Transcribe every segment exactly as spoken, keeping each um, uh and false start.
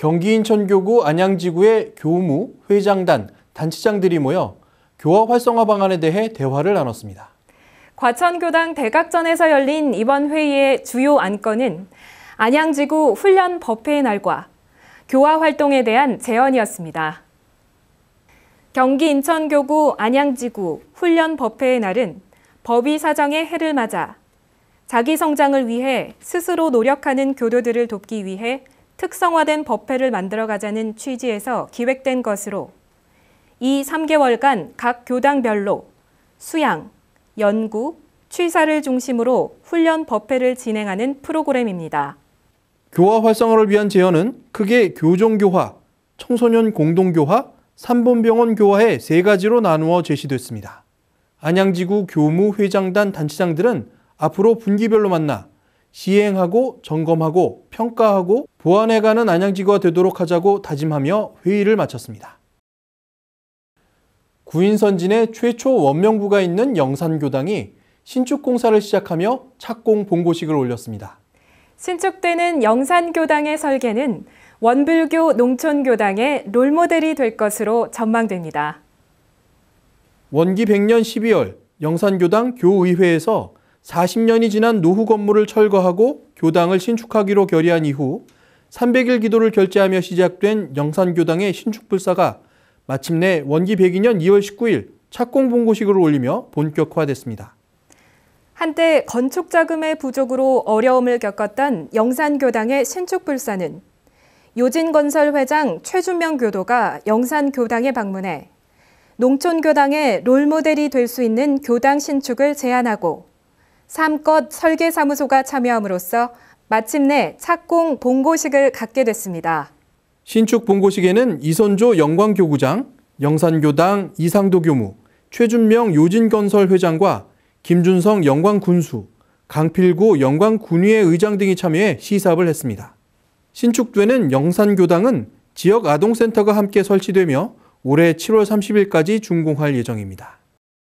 경기 인천교구 안양지구의 교무, 회장단, 단체장들이 모여 교화 활성화 방안에 대해 대화를 나눴습니다. 과천교당 대각전에서 열린 이번 회의의 주요 안건은 안양지구 훈련 법회의 날과 교화 활동에 대한 제언이었습니다. 경기 인천교구 안양지구 훈련 법회의 날은 법의 사정의 해를 맞아 자기 성장을 위해 스스로 노력하는 교도들을 돕기 위해 특성화된 법회를 만들어가자는 취지에서 기획된 것으로 이 삼 개월간 각 교당별로 수양, 연구, 취사를 중심으로 훈련 법회를 진행하는 프로그램입니다. 교화 활성화를 위한 제언은 크게 교종교화, 청소년 공동교화, 삼본병원 교화의 세 가지로 나누어 제시됐습니다. 안양지구 교무, 회장단, 단체장들은 앞으로 분기별로 만나 시행하고 점검하고 평가하고 보완해가는 안양지구가 되도록 하자고 다짐하며 회의를 마쳤습니다. 구인선진의 최초 원명부가 있는 영산교당이 신축공사를 시작하며 착공 본고식을 올렸습니다. 신축되는 영산교당의 설계는 원불교 농촌교당의 롤모델이 될 것으로 전망됩니다. 원기 백 년 십이월 영산교당 교의회에서 사십 년이 지난 노후 건물을 철거하고 교당을 신축하기로 결의한 이후 삼백 일 기도를 결제하며 시작된 영산교당의 신축불사가 마침내 원기 백이 년 이월 십구일 착공 본고식을 올리며 본격화됐습니다. 한때 건축 자금의 부족으로 어려움을 겪었던 영산교당의 신축불사는 요진건설 회장 최준명 교도가 영산교당에 방문해 농촌교당의 롤모델이 될 수 있는 교당 신축을 제안하고 삼껏 설계사무소가 참여함으로써 마침내 착공 본고식을 갖게 됐습니다. 신축 본고식에는 이선조 영광교구장, 영산교당 이상도 교무, 최준명 요진건설 회장과 김준성 영광군수, 강필구 영광군위회 의장 등이 참여해 시사업을 했습니다. 신축되는 영산교당은 지역 아동센터가 함께 설치되며 올해 칠월 삼십일까지 준공할 예정입니다.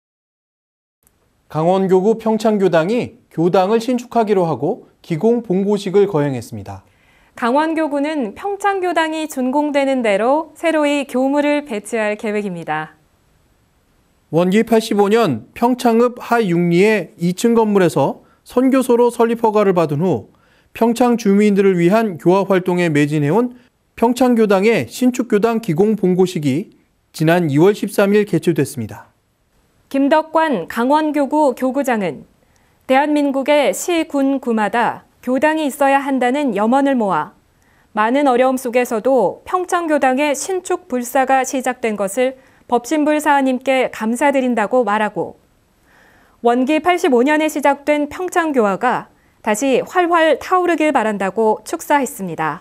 강원교구 평창교당이 교당을 신축하기로 하고 기공 본고식을 거행했습니다. 강원교구는 평창교당이 준공되는 대로 새로이 교무를 배치할 계획입니다. 원기 팔십오 년 평창읍 하육리의 이 층 건물에서 선교소로 설립 허가를 받은 후 평창 주민들을 위한 교화 활동에 매진해온 평창교당의 신축교당 기공 본고식이 지난 이월 십삼일 개최됐습니다. 김덕관 강원교구 교구장은 대한민국의 시, 군, 구마다 교당이 있어야 한다는 염원을 모아 많은 어려움 속에서도 평창교당의 신축 불사가 시작된 것을 법신불사님께 감사드린다고 말하고 원기 팔십오 년에 시작된 평창교화가 다시 활활 타오르길 바란다고 축사했습니다.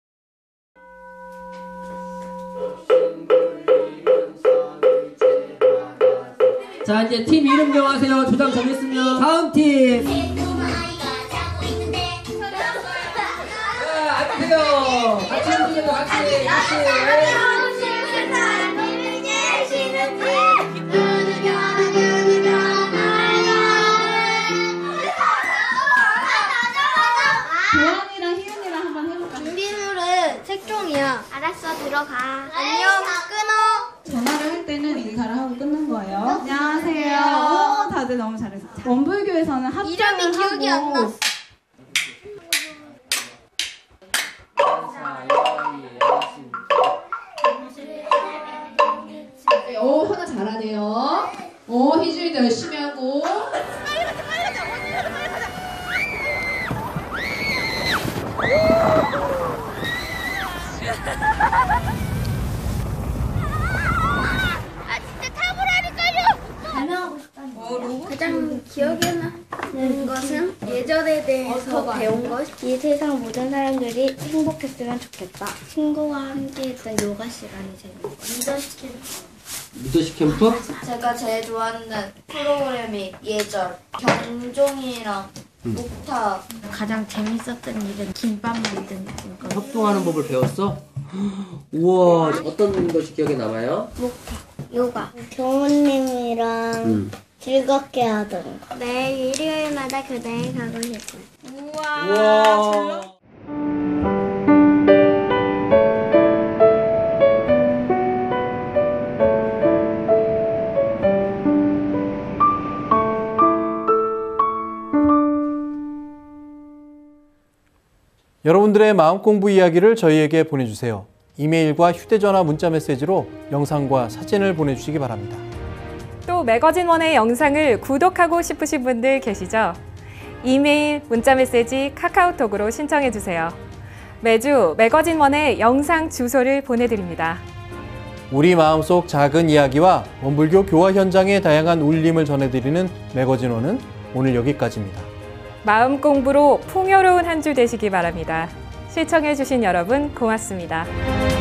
자, 이제 팀 이름 정하세요. 조장 정했으면 다음 팀. 자, 앉으세요. 같이 앉으세요. 같이. 같이. 도안이랑 희은이랑 한번 해볼까? 준비물은 색종이야. 알았어, 들어가. 안녕, 끊어. 전화를 할 때는 이리 가라 하고 끊는 거예요. 안녕하세요. 오, 다들 너무 잘했어. 원불교에서는 합장을 이름이 기억이 하고 안 났어. 오, 현아 잘하네요. 오, 희준이도 열심히 하고. 아, 진짜 타보라니까요. 설명하고 싶다니. 가장 기억에 남는 것은 예절에 대해서 배운 것. 이 세상 모든 사람들이 행복했으면 좋겠다. 친구와 함께했던 요가 시간이 재밌고. 리더십 캠프. 리더십 캠프? 제가 제일 좋아하는 프로그램이 예절, 경종이랑 음. 목타. 가장 재밌었던 일은 김밥 만드는 거. 협동하는 법을 배웠어? 우와, 어떤 것이 기억에 남아요? 목타, 요가. 교무님이랑 음. 즐겁게 하던 거. 매일 일요일마다 교당에 가고 싶어요. 우와. 여러분들의 마음 공부 이야기를 저희에게 보내주세요. 이메일과 휴대전화 문자 메시지로 영상과 사진을 보내주시기 바랍니다. 또 매거진원의 영상을 구독하고 싶으신 분들 계시죠? 이메일, 문자 메시지, 카카오톡으로 신청해 주세요. 매주 매거진원의 영상 주소를 보내드립니다. 우리 마음속 작은 이야기와 원불교 교화 현장의 다양한 울림을 전해드리는 매거진원은 오늘 여기까지입니다. 마음 공부로 풍요로운 한 주 되시기 바랍니다. 시청해 주신 여러분 고맙습니다.